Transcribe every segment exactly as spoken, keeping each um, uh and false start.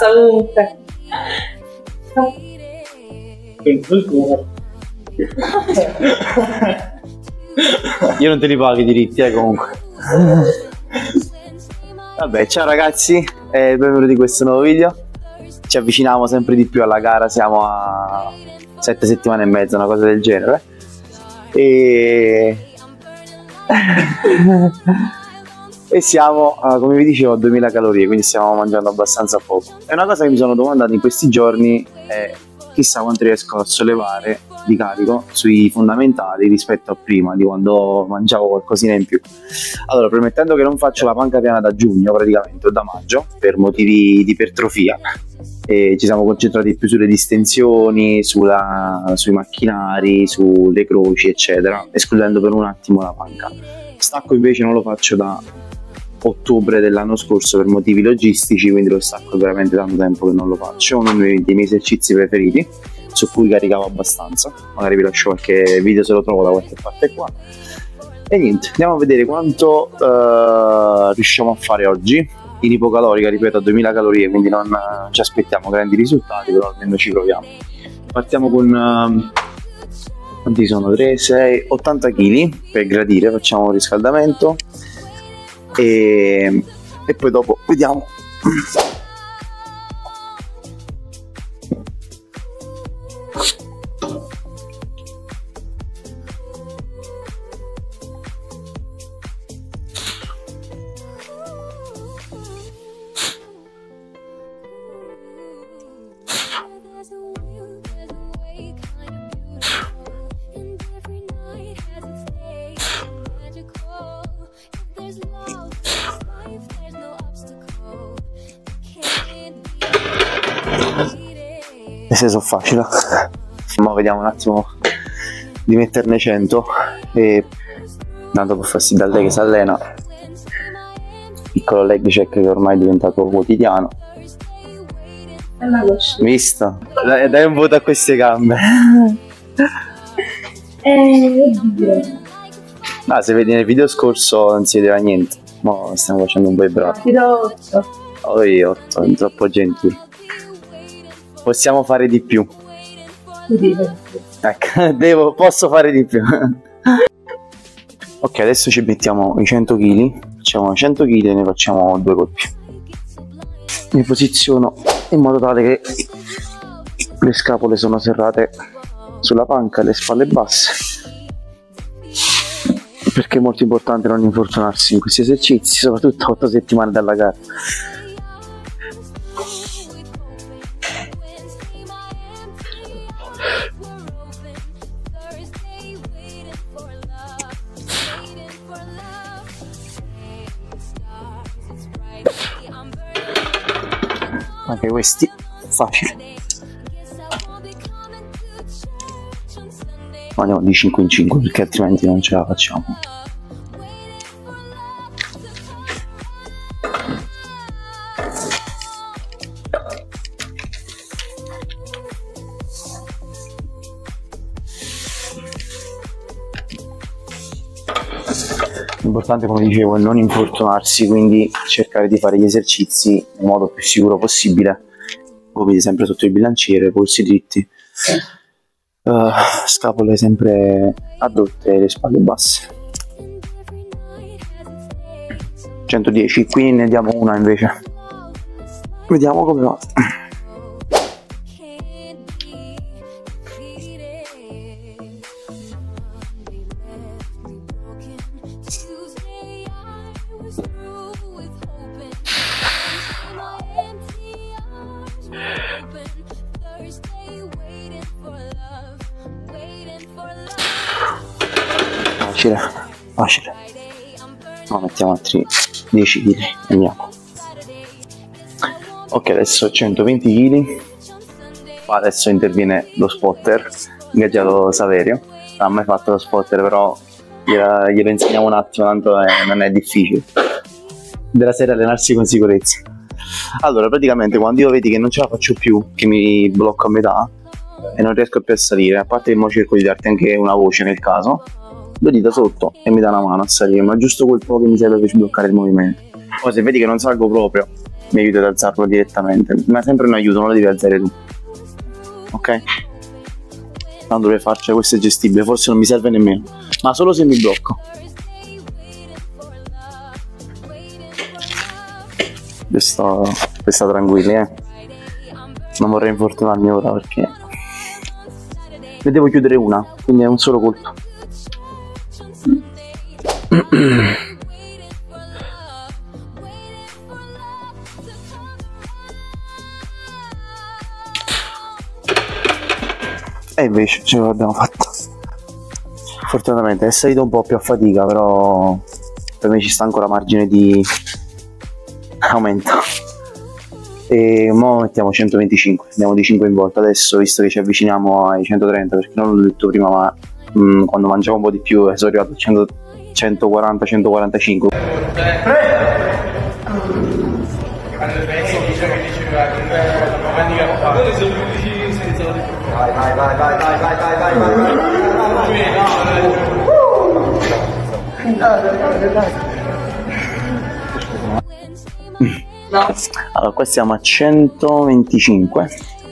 salute. Io non te li pago i diritti, eh, comunque. Vabbè, ciao ragazzi e benvenuti in questo nuovo video. Ci avviciniamo sempre di più alla gara, siamo a sette settimane e mezza, una cosa del genere. E... e siamo, come vi dicevo, a duemila calorie, quindi stiamo mangiando abbastanza poco. E una cosa che mi sono domandato in questi giorni è chissà quanto riesco a sollevare di carico sui fondamentali rispetto a prima, di quando mangiavo qualcosina in più. Allora, premettendo che non faccio la panca piana da giugno praticamente o da maggio per motivi di ipertrofia, e ci siamo concentrati più sulle distensioni, sulla, sui macchinari, sulle croci eccetera, escludendo per un attimo la panca. Stacco invece non lo faccio da ottobre dell'anno scorso per motivi logistici, quindi lo stacco veramente tanto tempo che non lo faccio. È uno dei miei esercizi preferiti, su cui caricavo abbastanza, magari vi lascio qualche video se lo trovo da qualche parte qua. E niente, andiamo a vedere quanto uh, riusciamo a fare oggi in ipocalorica, ripeto, a duemila calorie, quindi non uh, ci aspettiamo grandi risultati, però almeno ci proviamo. Partiamo con uh, quanti sono? tre, sei, ottanta chili per gradire, facciamo un riscaldamento e, e poi dopo vediamo. Se so facile, ma vediamo un attimo di metterne cento e tanto per farsi da lei che si allena, piccolo leg check che ormai è diventato quotidiano. Visto? Dai, dai un voto a queste gambe. Eh, ah, se vedi nel video scorso non si vedeva niente, ma stiamo facendo un bel bravo. ti do otto. Oh, io otto, è troppo gentile. Possiamo fare di più. Ecco, devo, posso fare di più. Ok, adesso ci mettiamo i cento chili. Facciamo cento chili e ne facciamo due colpi. Mi posiziono in modo tale che le scapole sono serrate sulla panca e le spalle basse, perché è molto importante non infortunarsi in questi esercizi, soprattutto a otto settimane dalla gara. Anche questi facile. Andiamo di cinque in cinque perché altrimenti non ce la facciamo. L'importante, come dicevo, è non infortunarsi, quindi cercare di fare gli esercizi nel modo più sicuro possibile, gomiti sempre sotto il bilanciere, polsi dritti, uh, scapole sempre addotte e le spalle basse. centodieci, qui ne diamo una invece, vediamo come va. Facile, facile. No, mettiamo altri dieci chili, andiamo. Ok, adesso centoventi chili. Adesso interviene lo spotter, ingaggiato Saverio. Non ha mai fatto lo spotter, però gliela, glielo insegniamo un attimo, tanto è, non è difficile. Della serie allenarsi con sicurezza. Allora, praticamente quando io vedi che non ce la faccio più, che mi blocco a metà e non riesco più a salire, a parte che mo cerco di darti anche una voce nel caso, due dita sotto e mi dà una mano a salire, ma giusto quel po' che mi serve per sbloccare il movimento. Poi se vedi che non salgo proprio, mi aiuti ad alzarlo direttamente, ma è sempre un aiuto, non lo devi alzare tu, ok? Tanto dovrei farci, questo è gestibile, forse non mi serve nemmeno, ma solo se mi blocco. Sto, sto tranquilli, eh. Non vorrei infortunarmi ora perché ne devo chiudere una, quindi è un solo colpo. E invece ce l'abbiamo fatta. Fortunatamente è salito un po' più a fatica, però per me ci sta ancora margine di aumento. E mo mettiamo centoventicinque, andiamo di cinque in volta adesso, visto che ci avviciniamo ai centotrenta, perché non l'ho detto prima, ma mh, quando mangiavo un po' di più sono arrivato a cento, centoquaranta centoquarantacinque. Vai, vai, vai, vai, vai, vai, vai, vai, vai. No. Allora, qua siamo a centoventicinque.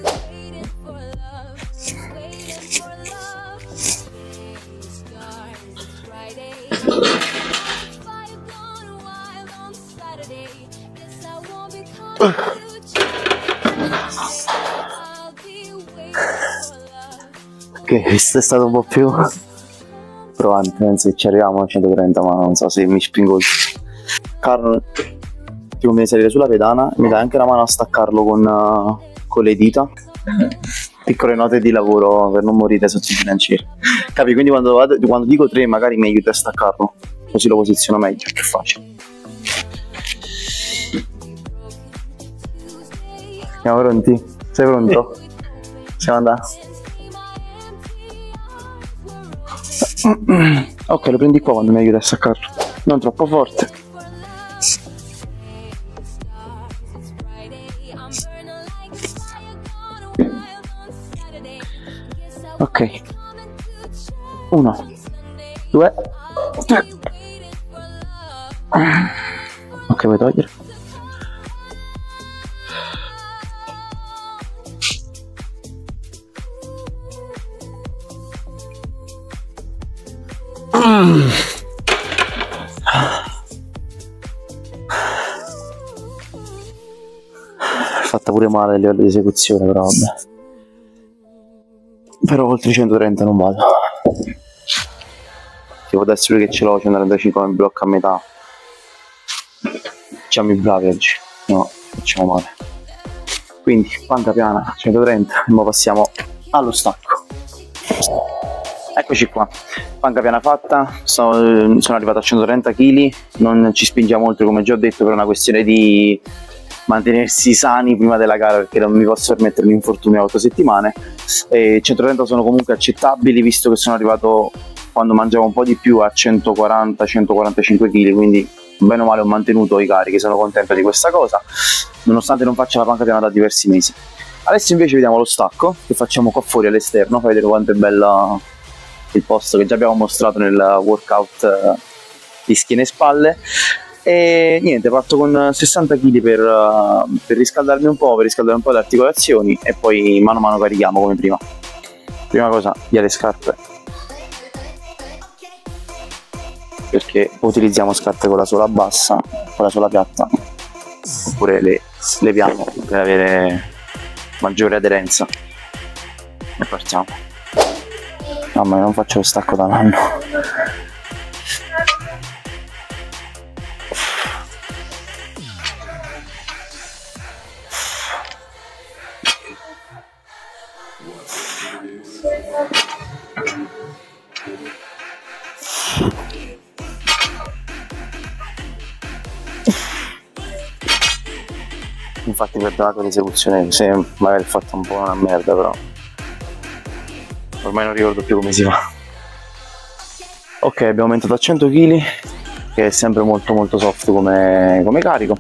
Ok, questo è stato un po' più provante, penso che ci arriviamo a centotrenta, ma non so se mi spingo. Carlo, ti conviene salire sulla pedana, mi dai anche la mano a staccarlo con, uh, con le dita. Piccole note di lavoro per non morire sotto i bilancieri. Capi? Quindi quando, vado, quando dico tre magari mi aiuti a staccarlo, così lo posiziono meglio, è più facile. Siamo pronti? Sei pronto? Siamo andati? Ok, lo prendi qua quando mi aiuti a staccarlo, non troppo forte. Ok, uno, due, tre. Ok, vuoi togliere? Mm. Fatta pure male a livello di esecuzione, però vabbè. Però oltre i centotrenta non vado. Ti può darsi pure che ce l'ho, centotrentacinque mi blocca a metà. Siamo i bravi oggi, no, facciamo male. Quindi panca piana, centotrenta, e ora passiamo allo stacco. Eccoci qua, panca piana fatta, sono, sono arrivato a centotrenta chili, non ci spingiamo oltre come già ho detto per una questione di mantenersi sani prima della gara, perché non mi posso permettere un infortunio a otto settimane. E centotrenta sono comunque accettabili, visto che sono arrivato quando mangiavo un po' di più a centoquaranta centoquarantacinque chili, quindi bene o male ho mantenuto i carichi, sono contento di questa cosa, nonostante non faccia la panca piana da diversi mesi. Adesso invece vediamo lo stacco che facciamo qua fuori all'esterno, fai vedere quanto è bella il posto che già abbiamo mostrato nel workout di schiena e spalle. E niente, parto con sessanta chili per, uh, per riscaldarmi un po', per riscaldare un po' le articolazioni, e poi mano a mano carichiamo come prima. Prima cosa, via le scarpe, perché utilizziamo scarpe con la sola bassa, con la sola piatta, oppure le leviamo per avere maggiore aderenza. E partiamo. Mamma mia, non faccio lo stacco da un anno. Infatti perdonate l'esecuzione se magari ho fatto un po' una merda, però ormai non ricordo più come si fa. Ok, abbiamo aumentato a cento chili, che è sempre molto molto soft come, come carico.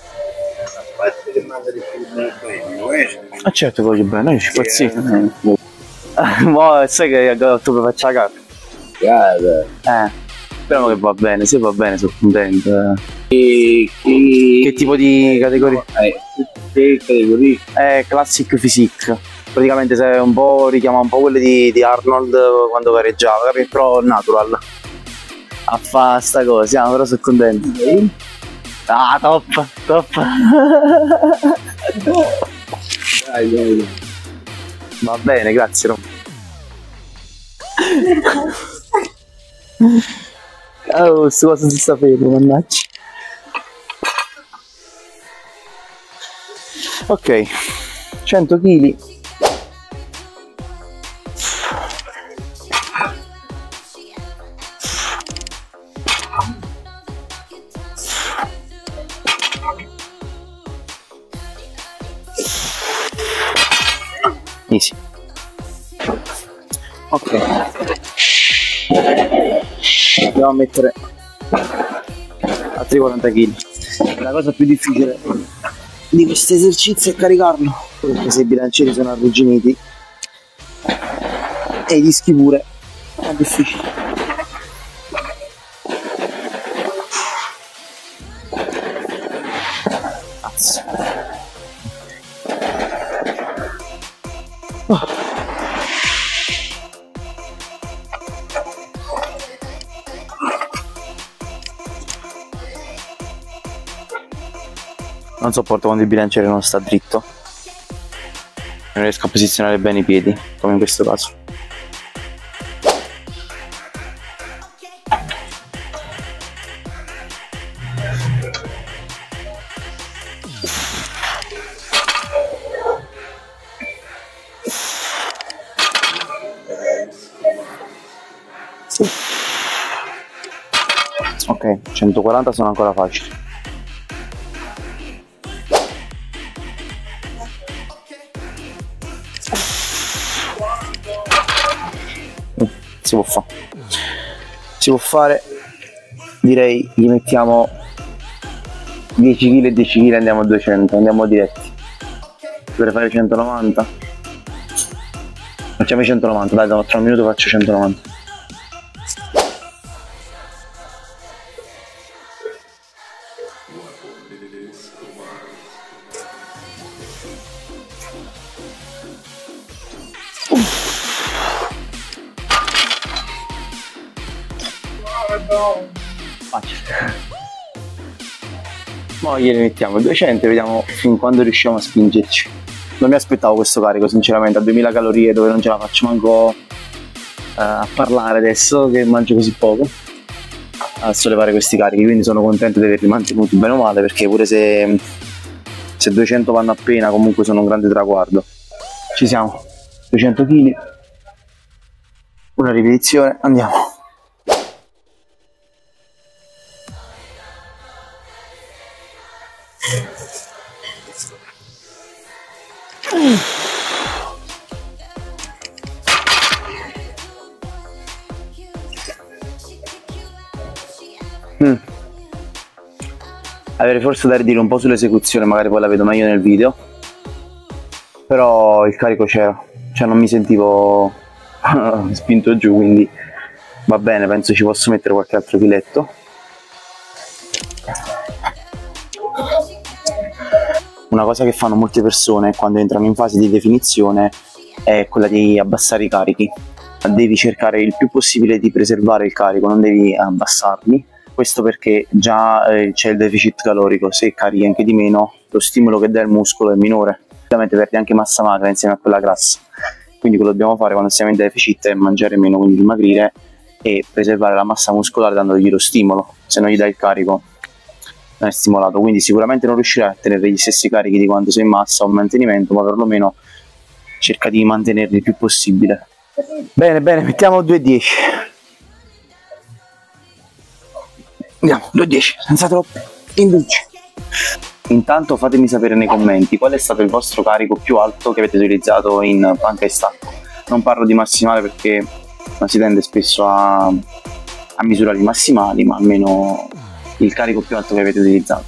Ah certo, voglio bene, noi ci pazzi. Mo sai che tu mi faccia la Guarda. cacca. Eh. Speriamo che va bene, se va bene sono contento. Che, che... Che tipo di categoria? Eh, che categoria? È Classic Physique. Praticamente sei un po' richiama un po' quelle di, di Arnold quando gareggiava, però natural. A fa sta cosa, siamo, però sono contento. Ah, top, top. Dai, dai. Va bene, grazie Rom. Oh, questa cosa si sta fermo, mannaggia. Ok, cento chili. Easy. Ok, andiamo a mettere altri quaranta chili. La cosa più difficile di questo esercizio è caricarlo, perché se i bilancieri sono arrugginiti e i dischi pure è difficile. Cazzo. Oh. Non sopporto quando il bilanciere non sta dritto. Non riesco a posizionare bene i piedi, come in questo caso. Ok, centoquaranta sono ancora facili. Si può fare, si può fare, direi gli mettiamo dieci chili e dieci chili, andiamo a duecento, andiamo diretti. Dovrei fare centonovanta, facciamo i centonovanta, dai, tra un minuto faccio centonovanta. Facile. Ma gliene mettiamo duecento e vediamo fin quando riusciamo a spingerci. Non mi aspettavo questo carico sinceramente, a duemila calorie dove non ce la faccio manco uh, a parlare adesso che mangio così poco a sollevare questi carichi, quindi sono contento di averli mantenuti bene o male, perché pure se, se duecento vanno appena comunque sono un grande traguardo. Ci siamo, duecento chili, una ripetizione, andiamo. Mm. Avrei forse da ridire un po' sull'esecuzione, magari poi la vedo meglio nel video, però il carico c'era, cioè non mi sentivo spinto giù, quindi va bene, penso ci posso mettere qualche altro filetto. Una cosa che fanno molte persone quando entrano in fase di definizione è quella di abbassare i carichi. Devi cercare il più possibile di preservare il carico, non devi abbassarli. Questo perché già eh, c'è il deficit calorico, se carichi anche di meno lo stimolo che dà il muscolo è minore, ovviamente perdi anche massa magra insieme a quella grassa, quindi quello che dobbiamo fare quando siamo in deficit è mangiare meno, quindi dimagrire e preservare la massa muscolare dandogli lo stimolo. Se non gli dai il carico non è stimolato, quindi sicuramente non riuscirai a tenere gli stessi carichi di quanto sei in massa o in mantenimento, ma perlomeno cerca di mantenerli il più possibile. Bene, bene, mettiamo due e dieci. Andiamo, due e dieci, senza troppo indugi. Intanto fatemi sapere nei commenti qual è stato il vostro carico più alto che avete utilizzato in panca e stacco. Non parlo di massimale perché non si tende spesso a, a misurare i massimali, ma almeno il carico più alto che avete utilizzato.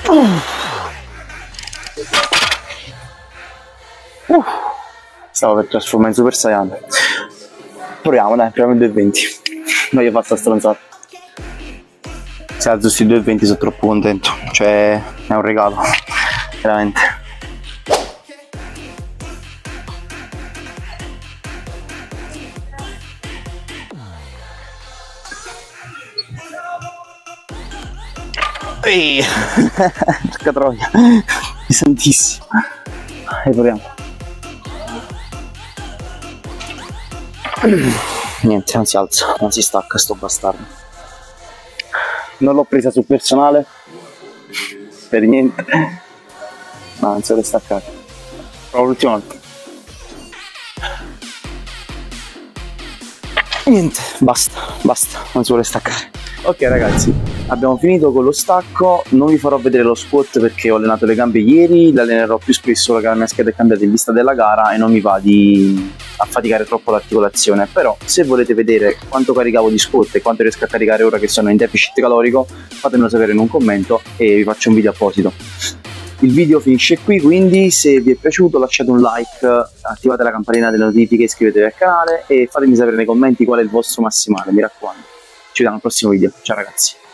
Uh, stavo per trasformare in Super Saiyan. Proviamo, dai, proviamo il due e venti. Non gli ho fatto la stronzata. Se alzo sti due e venti sono troppo contento. Cioè, è un regalo. Veramente. Ehi! Porca troia. Pesantissimo. E proviamo. Niente, non si alza, non si stacca sto bastardo. Non l'ho presa sul personale per niente, ma non si deve staccare. Provo l'ultima volta. Niente, basta, basta, non si vuole staccare. Ok ragazzi, abbiamo finito con lo stacco. Non vi farò vedere lo squat perché ho allenato le gambe ieri, le allenerò più spesso perché la mia scheda è cambiata in vista della gara e non mi va di affaticare troppo l'articolazione. Però se volete vedere quanto caricavo di squat e quanto riesco a caricare ora che sono in deficit calorico, fatemelo sapere in un commento e vi faccio un video apposito. Il video finisce qui, quindi se vi è piaciuto lasciate un like, attivate la campanella delle notifiche, iscrivetevi al canale e fatemi sapere nei commenti qual è il vostro massimale, mi raccomando. Ci vediamo al prossimo video, ciao ragazzi.